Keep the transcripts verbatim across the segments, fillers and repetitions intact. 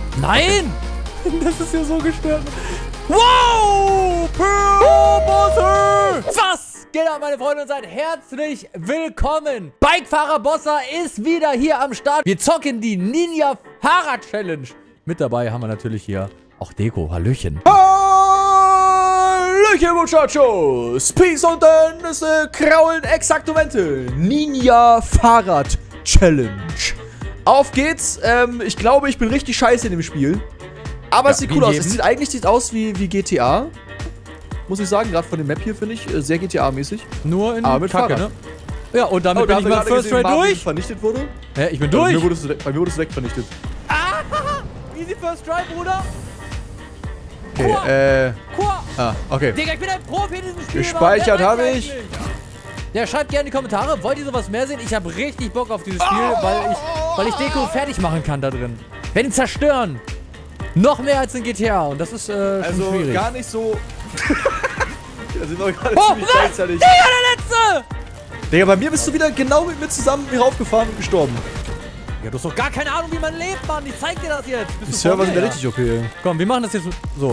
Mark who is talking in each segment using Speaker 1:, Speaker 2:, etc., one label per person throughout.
Speaker 1: Nein! Das ist ja so gestört. Wow! Pro-Bosse! Was geht ab, meine Freunde, und seid herzlich willkommen. Bikefahrer Bossa ist wieder hier am Start. Wir zocken die Ninja Fahrrad Challenge. Mit dabei haben wir natürlich hier auch Deko. Hallöchen.
Speaker 2: Hallöchen, Muchachos. Peace und dann ist äh, kraulen Exaktumente. Ninja Fahrrad Challenge. Auf geht's. Ähm, ich glaube, ich bin richtig scheiße in dem Spiel. Aber
Speaker 1: Ja,
Speaker 2: es sieht
Speaker 1: wie
Speaker 2: cool aus.
Speaker 1: jedem.
Speaker 2: Es sieht eigentlich sieht aus wie, wie G T A. Muss ich sagen, gerade von dem Map hier finde ich äh, sehr G T A-mäßig.
Speaker 1: Nur in
Speaker 2: Aber mit
Speaker 1: Kacke,
Speaker 2: Fahrrad.
Speaker 1: ne? Ja, und damit
Speaker 2: Oh, da
Speaker 1: bin ich
Speaker 2: haben wir
Speaker 1: mal
Speaker 2: gerade
Speaker 1: First
Speaker 2: gesehen,
Speaker 1: Try
Speaker 2: Marvin
Speaker 1: durch.
Speaker 2: vernichtet wurde.
Speaker 1: Hä, ich bin
Speaker 2: Bei
Speaker 1: durch.
Speaker 2: mir wurdest du, bei mir wurdest du wegvernichtet.
Speaker 1: Ah, easy First Try, Bruder.
Speaker 2: Okay,
Speaker 1: Quah.
Speaker 2: äh.
Speaker 1: Quah.
Speaker 2: Ah, okay.
Speaker 1: Digga, ich bin ein Profi in diesem Spiel.
Speaker 2: Gespeichert
Speaker 1: Warum?
Speaker 2: habe
Speaker 1: Wer weiß
Speaker 2: ich.
Speaker 1: eigentlich? Ja, schreibt gerne in die Kommentare. Wollt ihr sowas mehr sehen? Ich habe richtig Bock auf dieses Spiel, weil ich, weil ich Deko fertig machen kann da drin. Wenn ihn zerstören. Noch mehr als in G T A. Und das ist äh, schon
Speaker 2: Also
Speaker 1: schwierig.
Speaker 2: gar nicht so. Da sind wir gerade
Speaker 1: Oh,
Speaker 2: ziemlich
Speaker 1: was?
Speaker 2: gleichzeitig.
Speaker 1: Digga, der Letzte!
Speaker 2: Digga, bei mir bist du wieder genau mit mir zusammen hier raufgefahren und gestorben.
Speaker 1: Ja, du hast doch gar keine Ahnung, wie man lebt, Mann. Ich zeig dir das jetzt. Bist
Speaker 2: Die
Speaker 1: du
Speaker 2: Server
Speaker 1: vor
Speaker 2: sind
Speaker 1: mir?
Speaker 2: ja richtig okay.
Speaker 1: Komm, wir machen das jetzt so.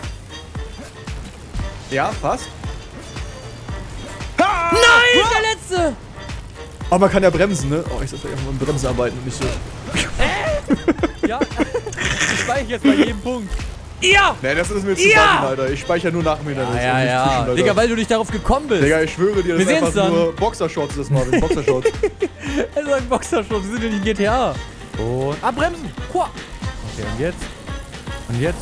Speaker 2: Ja, passt.
Speaker 1: Nein, der Letzte!
Speaker 2: Aber man kann ja bremsen, ne? Oh, ich soll vielleicht mal mit Bremsen arbeiten und nicht so.
Speaker 1: Ja, ich speichere jetzt bei jedem Punkt. Ja!
Speaker 2: Nee, das ist mir zu
Speaker 1: Ja!
Speaker 2: fucking, Alter. Ich speichere nur nach dem Hindernis.
Speaker 1: Ja,
Speaker 2: und nicht
Speaker 1: ja,
Speaker 2: zwischen,
Speaker 1: ja.
Speaker 2: Alter.
Speaker 1: Digga, weil du nicht darauf gekommen bist.
Speaker 2: Digga, ich schwöre dir, das
Speaker 1: Wir
Speaker 2: ist
Speaker 1: sehen's
Speaker 2: einfach
Speaker 1: dann.
Speaker 2: nur Boxershorts, das Marvin. Boxershorts.
Speaker 1: Er sagt Boxershorts, wir sind ja nicht in G T A. Und abbremsen. Qua. Okay, und jetzt? Und jetzt?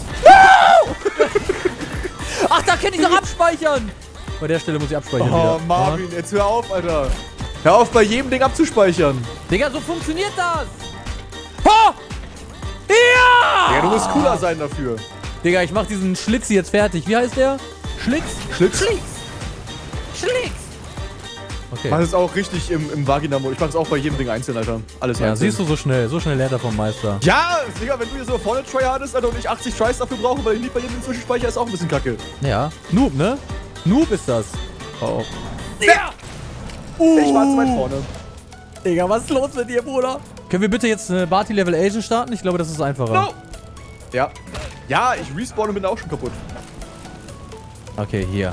Speaker 1: Ach, da kann ich doch abspeichern. Bei der Stelle muss ich abspeichern
Speaker 2: Oh,
Speaker 1: wieder.
Speaker 2: Marvin, jetzt hör auf, Alter. Hör auf, bei jedem Ding abzuspeichern.
Speaker 1: Digga, so funktioniert das. Ho! Ja!
Speaker 2: Digga, du musst cooler sein dafür.
Speaker 1: Digga, ich mach diesen Schlitz jetzt fertig. Wie heißt der? Schlitz?
Speaker 2: Schlitz?
Speaker 1: Schlitz. Schlitz. Okay.
Speaker 2: Mach es auch richtig im, im Vagina-Mode. Ich mach es auch bei jedem Ding einzeln, Alter. Alles
Speaker 1: Ja,
Speaker 2: einzeln.
Speaker 1: siehst du, so schnell. So schnell lernt er vom Meister.
Speaker 2: Ja, Digga, wenn du hier so vorne Try hattest, Alter, und ich achtzig Tries dafür brauche, weil ich nicht bei jedem Zwischenspeicher, ist auch ein bisschen kacke.
Speaker 1: Ja. Noob, ne? Noob ist das.
Speaker 2: Oh.
Speaker 1: Ja!
Speaker 2: Ich war zu weit vorne.
Speaker 1: Digga, was ist los mit dir, Bruder? Können wir bitte jetzt eine Barty Level Asian starten? Ich glaube, das ist einfacher.
Speaker 2: No! Ja. Ja, ich respawn und bin auch schon kaputt.
Speaker 1: Okay, hier.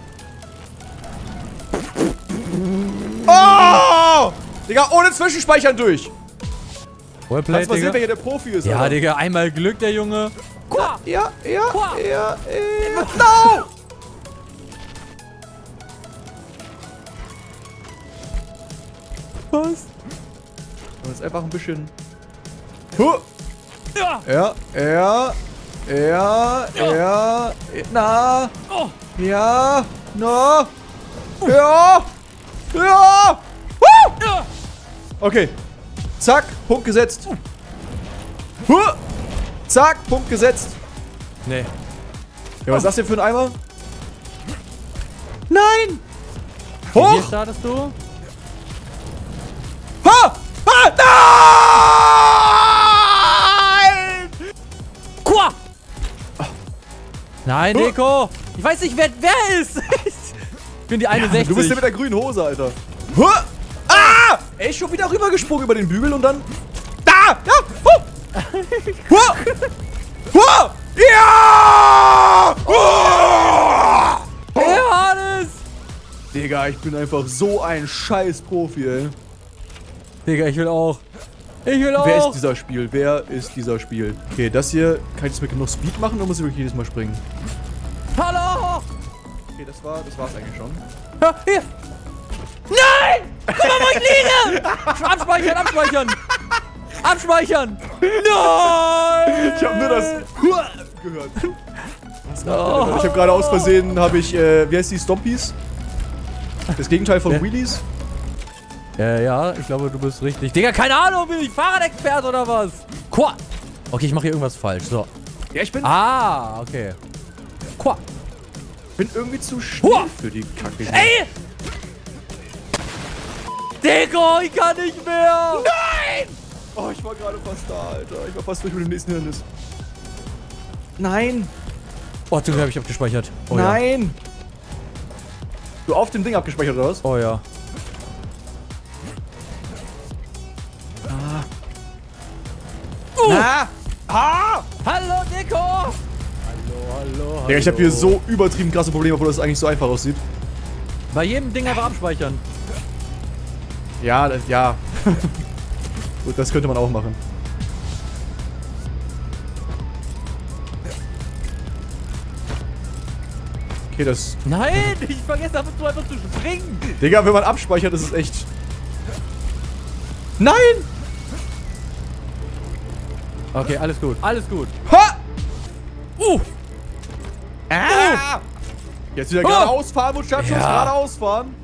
Speaker 2: Oh! Digga, ohne Zwischenspeichern durch.
Speaker 1: Wellplay,
Speaker 2: Kannst mal sehen, wer
Speaker 1: Digga.
Speaker 2: hier der Profi ist,
Speaker 1: Ja,
Speaker 2: Alter.
Speaker 1: Digga, einmal Glück, der Junge. Qua.
Speaker 2: Ja, ja,
Speaker 1: Qua.
Speaker 2: ja, ja. No!
Speaker 1: Was?
Speaker 2: Das ist einfach ein bisschen... Huh.
Speaker 1: Ja.
Speaker 2: Ja, ja, ja, ja, na,
Speaker 1: Oh.
Speaker 2: ja, na, ja, ja, Woo!
Speaker 1: Ja.
Speaker 2: Okay, zack, Punkt gesetzt. Huh. Zack, Punkt gesetzt.
Speaker 1: Nee.
Speaker 2: Ja, was ist das denn für ein Eimer? Nein!
Speaker 1: Hier
Speaker 2: Hoch!
Speaker 1: startest du?
Speaker 2: Ha! Ha! Nein!
Speaker 1: Qua. Nein, Deko. Ich weiß nicht, wer wer ist. Ich bin die einundsechzig.
Speaker 2: Du bist der mit der grünen Hose, Alter. Huh! Ah! Er ist schon wieder rübergesprungen über den Bügel und dann... Da! Ja! Huh! Huh! Huh! Ja! Huh!
Speaker 1: Hey, Hannes.
Speaker 2: Digga, ich bin einfach so ein scheiß Profi, ey.
Speaker 1: Digga, ich will auch. Ich will auch.
Speaker 2: Wer ist dieser Spiel? Wer ist dieser Spiel? Okay, das hier... Kann ich das mit genug Speed machen oder muss ich wirklich jedes Mal springen?
Speaker 1: Hallo.
Speaker 2: Okay, das war... Das war's eigentlich schon.
Speaker 1: Ja, hier. Nein! Guck mal, wo ich liege! Abspeichern, abspeichern! Abspeichern! Nein!
Speaker 2: Ich hab nur das Hua gehört. Was oh. Ich hab gerade aus Versehen, habe ich, äh, wie heißt die, Stompies? Das Gegenteil von
Speaker 1: Ja.
Speaker 2: Wheelies?
Speaker 1: Ja, ja, ich glaube, du bist richtig. Digga, keine Ahnung, bin ich Fahrradexperte oder was? Qua! Okay, ich mache hier irgendwas falsch. So.
Speaker 2: Ja, ich bin,
Speaker 1: Ah, okay. Qua!
Speaker 2: bin irgendwie zu schnell
Speaker 1: Hua.
Speaker 2: für die Kacke. hier.
Speaker 1: Ey! Deko, ich kann nicht mehr!
Speaker 2: Nein! Oh, ich war gerade fast da, Alter. Ich war fast durch mit dem nächsten Hindernis. Nein!
Speaker 1: Oh, zum Glück habe ich abgespeichert. Oh, ja.
Speaker 2: Nein! Du auf dem Ding abgespeichert, oder was?
Speaker 1: Oh ja.
Speaker 2: Na! Ah!
Speaker 1: Hallo, Nico! Hallo, hallo, hallo.
Speaker 2: Ja, ich habe hier so übertrieben krasse Probleme, obwohl das eigentlich so einfach aussieht.
Speaker 1: Bei jedem Ding einfach abspeichern.
Speaker 2: Ja, das, ja. Gut, das könnte man auch machen. Okay, das...
Speaker 1: Nein, ich vergesse einfach so einfach zu springen.
Speaker 2: Digga, wenn man abspeichert, ist es echt... Nein!
Speaker 1: Okay, alles gut, alles gut.
Speaker 2: Ha!
Speaker 1: Uh!
Speaker 2: Ah! Jetzt wieder
Speaker 1: Oh!
Speaker 2: geradeaus fahren, Muchachos,
Speaker 1: Ja.
Speaker 2: geradeaus fahren.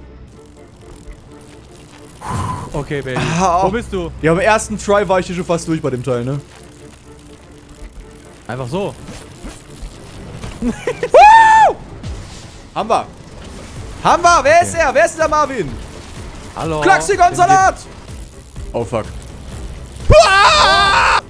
Speaker 1: Okay, Baby.
Speaker 2: Ah.
Speaker 1: Wo bist du?
Speaker 2: Ja, beim ersten Try war ich hier schon fast durch bei dem Teil, ne?
Speaker 1: Einfach so.
Speaker 2: Haben wir. Haben wir. Wer ist
Speaker 1: Okay.
Speaker 2: er? Wer ist der Marvin?
Speaker 1: Hallo.
Speaker 2: Klaxigon-Salat! Oh, fuck. Ah!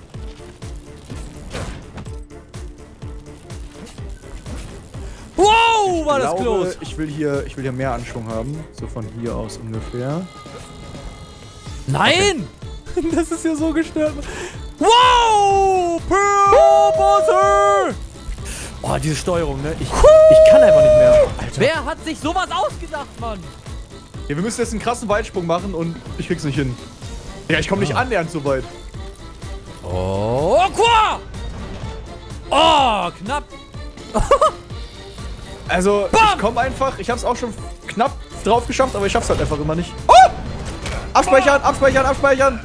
Speaker 1: Wow, war
Speaker 2: Ich
Speaker 1: das
Speaker 2: glaube,
Speaker 1: close.
Speaker 2: ich will hier, ich will hier mehr Anschwung haben. So von hier aus ungefähr.
Speaker 1: Nein! Das ist ja so gestört. Wow! Purpose! Oh, diese Steuerung, ne? Ich, ich kann einfach nicht mehr. Alter. Wer hat sich sowas ausgedacht, Mann?
Speaker 2: Ja, wir müssen jetzt einen krassen Weitsprung machen und ich krieg's nicht hin. Ja, ich komme nicht
Speaker 1: Ah.
Speaker 2: annähernd so weit.
Speaker 1: Oh, Qua! Oh, knapp.
Speaker 2: Also,
Speaker 1: Bam!
Speaker 2: ich komme einfach. Ich hab's auch schon knapp drauf geschafft, aber ich schaff's halt einfach immer nicht. Oh! Abspeichern, abspeichern, abspeichern.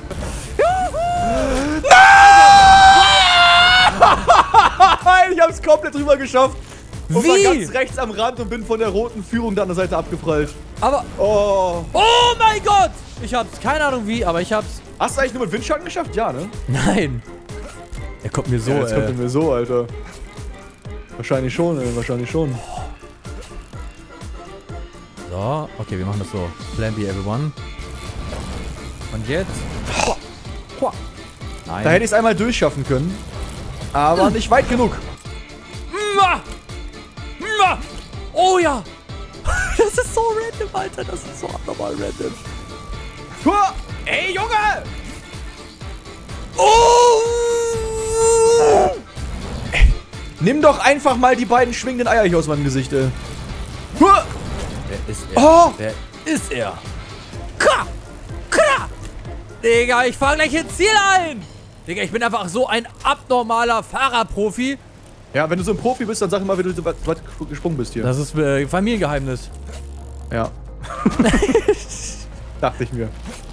Speaker 2: Nein! Ich hab's komplett drüber geschafft. Und war
Speaker 1: Wie?
Speaker 2: ganz rechts am Rand und bin von der roten Führung da an der Seite abgeprallt.
Speaker 1: Aber,
Speaker 2: Oh.
Speaker 1: oh mein Gott! Ich hab's, keine Ahnung wie, aber ich hab's.
Speaker 2: Hast du eigentlich nur mit Windschatten geschafft? Ja, ne?
Speaker 1: Nein. Er kommt mir so,
Speaker 2: Ja, jetzt
Speaker 1: ey.
Speaker 2: kommt er mir so, Alter. Wahrscheinlich schon, ey. Wahrscheinlich schon.
Speaker 1: So, okay, wir machen das so. Plan B, everyone. Und jetzt? Nein.
Speaker 2: Da hätte ich es einmal durchschaffen können. Aber nicht weit genug.
Speaker 1: Mua! Mua! Oh ja! Das ist so random, Alter. Das ist so abnormal random.
Speaker 2: Tua! Ey, Junge!
Speaker 1: Oh!
Speaker 2: Nimm doch einfach mal die beiden schwingenden Eier hier aus meinem Gesicht, ey. Tua!
Speaker 1: Wer ist er?
Speaker 2: Oh!
Speaker 1: Wer ist er? Kra! Kra! Digga, ich fahr gleich ins Ziel ein! Digga, ich bin einfach so ein abnormaler Fahrerprofi.
Speaker 2: Ja, wenn du so ein Profi bist, dann sag mal, wie du so weit weit gesprungen bist hier.
Speaker 1: Das ist äh, Familiengeheimnis.
Speaker 2: Ja. Dachte ich mir.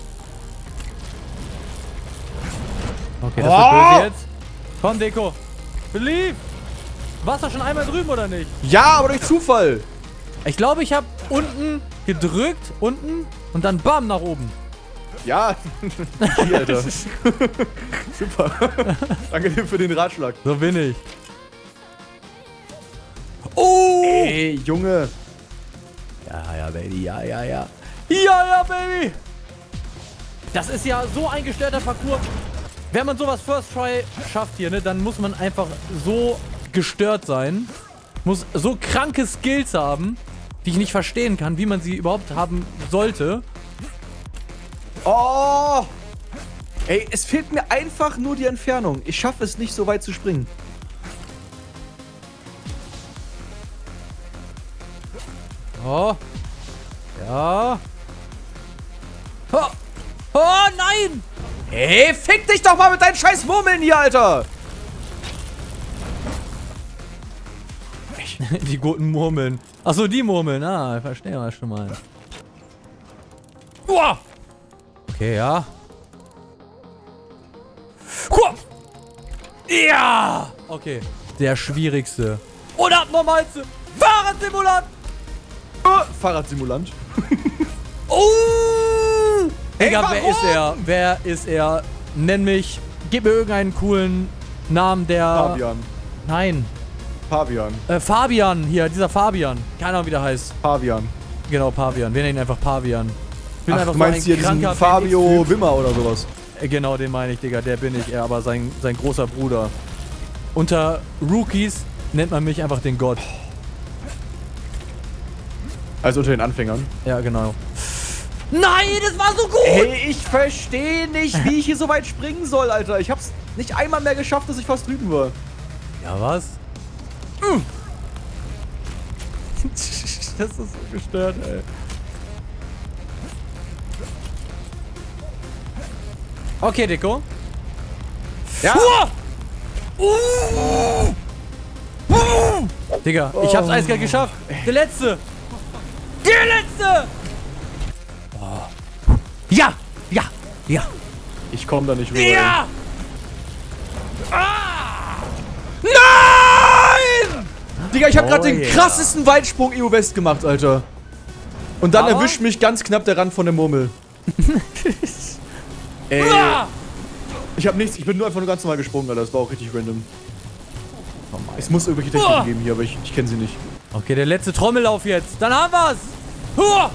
Speaker 1: Okay, das
Speaker 2: Oh!
Speaker 1: wird böse jetzt. Komm, Deko. Believe! Warst du schon einmal drüben oder nicht?
Speaker 2: Ja, aber durch Zufall.
Speaker 1: Ich glaube, ich habe unten gedrückt, unten und dann bam nach oben.
Speaker 2: Ja. Hier, Alter. Super. Danke dir für den Ratschlag.
Speaker 1: So bin ich. Oh!
Speaker 2: Ey, Junge.
Speaker 1: Ja, ja, Baby, ja, ja, ja. Ja, ja, Baby! Das ist ja so ein gestörter Parcours. Wenn man sowas First Try schafft hier, ne, dann muss man einfach so gestört sein. Muss so kranke Skills haben, die ich nicht verstehen kann, wie man sie überhaupt haben sollte.
Speaker 2: Oh! Ey, es fehlt mir einfach nur die Entfernung. Ich schaffe es nicht, so weit zu springen.
Speaker 1: Oh. Ja. Oh, oh nein!
Speaker 2: Ey, fick dich doch mal mit deinen scheiß Murmeln hier, Alter!
Speaker 1: Die guten Murmeln. Achso, die Murmeln. Ah, ich verstehe was schon mal. Uah! Okay, ja. Uah! Ja! Okay. Der schwierigste. Und abnormalste. Fahrradsimulant!
Speaker 2: Oh, Fahrradsimulant.
Speaker 1: Oh! Digga,
Speaker 2: Hey,
Speaker 1: wer ist er? Wer ist er? Nenn mich. Gib mir irgendeinen coolen Namen, der...
Speaker 2: Fabian.
Speaker 1: Nein.
Speaker 2: Fabian.
Speaker 1: Äh, Fabian hier, dieser Fabian. Keine Ahnung, wie der heißt.
Speaker 2: Fabian.
Speaker 1: Genau, Pavian. Wir nennen ihn einfach Pavian. Ich bin
Speaker 2: Ach,
Speaker 1: einfach
Speaker 2: du meinst
Speaker 1: so
Speaker 2: hier
Speaker 1: ein
Speaker 2: diesen
Speaker 1: kranker
Speaker 2: Fabio
Speaker 1: B M X-Typ.
Speaker 2: Wimmer oder sowas?
Speaker 1: Äh, Genau, den meine ich, Digga. Der bin ich, er, aber sein, sein großer Bruder. Unter Rookies nennt man mich einfach den Gott.
Speaker 2: Also unter den Anfängern.
Speaker 1: Ja, genau. Nein, das war so gut!
Speaker 2: Hey, ich verstehe nicht, wie ich hier so weit springen soll, Alter. Ich hab's nicht einmal mehr geschafft, dass ich fast drüben war.
Speaker 1: Ja, was? Mm. Das ist so gestört, ey. Okay, Deko.
Speaker 2: Ja.
Speaker 1: Uh. Uh. Uh. Digga, ich hab's eiskalt geschafft. Der letzte. Der letzte. Oh. Ja, ja, ja.
Speaker 2: Ich komm da nicht rüber.
Speaker 1: Ja. Ah. Nein!
Speaker 2: Digga, ich hab
Speaker 1: Oh
Speaker 2: grad den
Speaker 1: yeah.
Speaker 2: krassesten Weitsprung E U West gemacht, Alter. Und dann
Speaker 1: Aber?
Speaker 2: erwischt mich ganz knapp der Rand von der Murmel. Ey.
Speaker 1: Ah.
Speaker 2: Ich hab nichts, ich bin nur einfach nur ganz normal gesprungen, Alter. Das war auch richtig random. Es muss irgendwelche Techniken
Speaker 1: Ah.
Speaker 2: geben hier, aber ich, ich kenne sie nicht.
Speaker 1: Okay, der letzte Trommellauf jetzt. Dann haben wir's. Hua.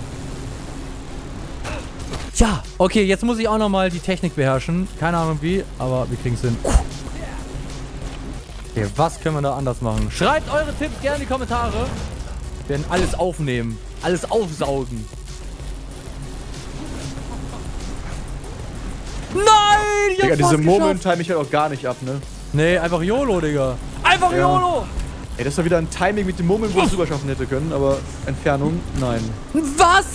Speaker 1: Ja, okay, jetzt muss ich auch nochmal die Technik beherrschen. Keine Ahnung wie, aber wir kriegen's hin. Okay, was können wir da anders machen? Schreibt eure Tipps gerne in die Kommentare. Wir werden alles aufnehmen. Alles aufsaugen. Nein! Ich
Speaker 2: Digga,
Speaker 1: hab's
Speaker 2: diese
Speaker 1: fast
Speaker 2: Murmeln
Speaker 1: geschafft.
Speaker 2: time ich halt auch gar nicht ab, ne?
Speaker 1: Nee, einfach YOLO, Digga. Einfach
Speaker 2: Ja.
Speaker 1: YOLO!
Speaker 2: Ey, das war wieder ein Timing mit den Murmeln, wo ich es rüber schaffen hätte können, aber Entfernung, nein.
Speaker 1: Was?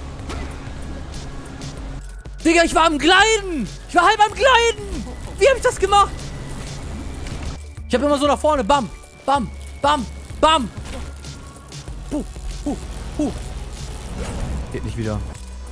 Speaker 1: Digga, ich war am Gleiten! Ich war halb am Gleiten! Wie hab ich das gemacht? Ich hab immer so nach vorne. Bam, bam, bam, bam. Puh, puh, puh. Geht nicht wieder.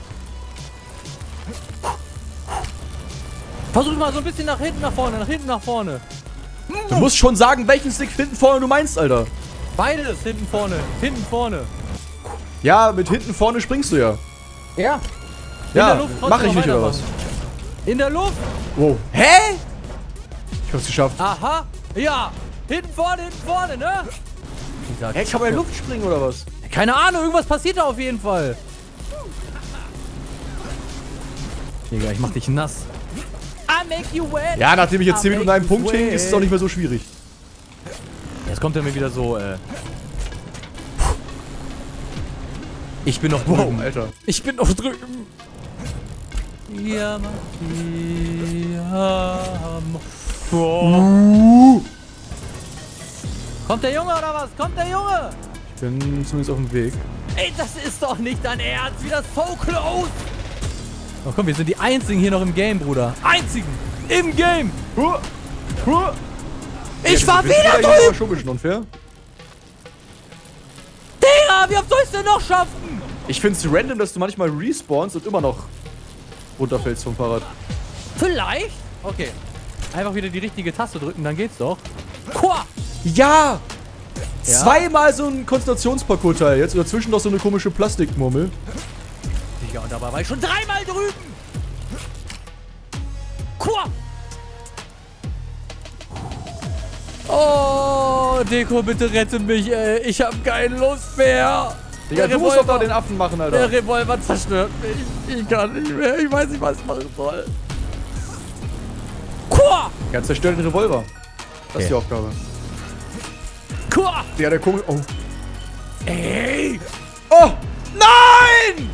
Speaker 1: Versuch mal so ein bisschen nach hinten, nach vorne, nach hinten, nach vorne.
Speaker 2: Du musst schon sagen, welchen Stick hinten vorne du meinst, Alter.
Speaker 1: Beides, hinten, vorne, hinten, vorne.
Speaker 2: Ja, mit hinten vorne springst du ja.
Speaker 1: Ja.
Speaker 2: Ja,
Speaker 1: der Luft trotzdem
Speaker 2: mach ich
Speaker 1: noch
Speaker 2: nicht, oder was?
Speaker 1: weitermachen. In der Luft?
Speaker 2: Wow. Hä? Ich hab's geschafft.
Speaker 1: Aha. Ja. Hinten, vorne, hinten, vorne, ne? Dieser
Speaker 2: Hä, kann man in der Luft springen, oder was?
Speaker 1: Keine Ahnung, irgendwas passiert da auf jeden Fall. Digga, ich mach dich nass. I make you wet.
Speaker 2: Ja, nachdem ich jetzt
Speaker 1: I
Speaker 2: zehn Minuten
Speaker 1: make
Speaker 2: einen
Speaker 1: you
Speaker 2: Punkt hing,
Speaker 1: wet.
Speaker 2: ist es auch nicht mehr so schwierig.
Speaker 1: Jetzt kommt er mir wieder so, äh. Ich bin noch
Speaker 2: Wow,
Speaker 1: drüben.
Speaker 2: Alter.
Speaker 1: Ich bin noch drüben. Ja, ja, oh. Kommt der Junge oder was? Kommt der Junge?
Speaker 2: Ich bin zumindest auf dem Weg.
Speaker 1: Ey, das ist doch nicht dein Ernst. Wieder so close. Oh komm, wir sind die Einzigen hier noch im Game, Bruder. Einzigen. Im Game.
Speaker 2: Huh. Huh.
Speaker 1: Ich
Speaker 2: Ja,
Speaker 1: war
Speaker 2: das ist
Speaker 1: wieder
Speaker 2: aber
Speaker 1: drüben.
Speaker 2: schon ein bisschen unfair.
Speaker 1: Digga, wie oft soll ich denn noch schaffen?
Speaker 2: Ich find's random, dass du manchmal respawnst und immer noch runterfällst vom Fahrrad.
Speaker 1: Vielleicht? Okay. Einfach wieder die richtige Taste drücken, dann geht's doch. Qua.
Speaker 2: Ja!
Speaker 1: Ja?
Speaker 2: Zweimal so ein Konzentrationsparcours-Teil jetzt. Und dazwischen noch so eine komische Plastikmurmel.
Speaker 1: Digga, und dabei war ich schon dreimal drüben. Qua. Oh, Deko, bitte rette mich, ey. Ich hab keine Lust mehr.
Speaker 2: Digga, du musst doch da den Affen machen, Alter.
Speaker 1: Der Revolver zerstört mich. Ich kann nicht mehr. Ich weiß nicht, was ich machen soll. Qua.
Speaker 2: Ja, zerstör den Revolver. Das
Speaker 1: Okay.
Speaker 2: ist die Aufgabe.
Speaker 1: Qua.
Speaker 2: Ja, der komisch. Oh.
Speaker 1: Ey.
Speaker 2: Oh! Nein!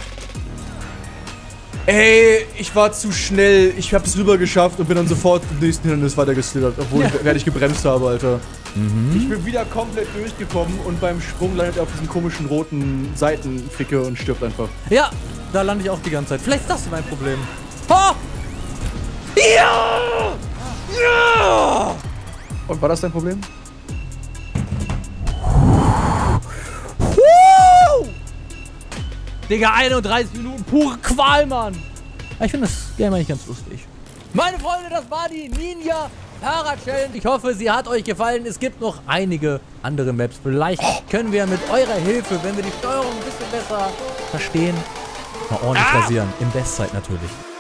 Speaker 2: Ey, ich war zu schnell. Ich hab's rüber geschafft und bin dann sofort im nächsten Hindernis weiter geslittert, obwohl
Speaker 1: Ja.
Speaker 2: ich, während ich gebremst habe, Alter.
Speaker 1: Mhm.
Speaker 2: Ich bin wieder komplett durchgekommen und beim Sprung landet er auf diesen komischen roten Seitenficke und stirbt einfach.
Speaker 1: Ja, da lande ich auch die ganze Zeit. Vielleicht ist das mein Problem. Ha! Ja! Ja!
Speaker 2: Und war das dein Problem?
Speaker 1: Woo! Digga, einunddreißig Minuten pure Qual, Mann. Ich finde das Game eigentlich ganz lustig. Meine Freunde, das war die Ninja Para Challenge. Ich hoffe, sie hat euch gefallen. Es gibt noch einige andere Maps. Vielleicht können wir mit eurer Hilfe, wenn wir die Steuerung ein bisschen besser verstehen, mal ordentlich rasieren. In Bestzeit natürlich.